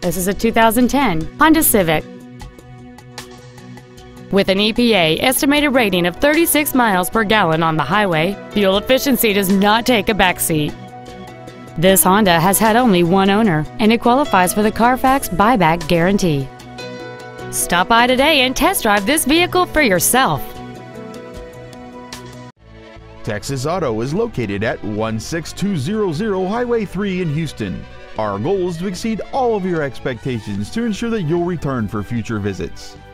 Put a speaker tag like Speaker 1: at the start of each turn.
Speaker 1: This is a 2010 Honda Civic. With an EPA estimated rating of 36 miles per gallon on the highway, fuel efficiency does not take a backseat. This Honda has had only one owner, and it qualifies for the Carfax buyback guarantee. Stop by today and test drive this vehicle for yourself.
Speaker 2: Texas Auto is located at 16200 Highway 3 in Houston. Our goal is to exceed all of your expectations to ensure that you'll return for future visits.